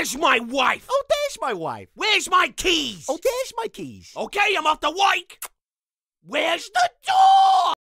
Where's my wife? Oh, there's my wife. Where's my keys? Oh, there's my keys. Okay, I'm off the work. Where's the door?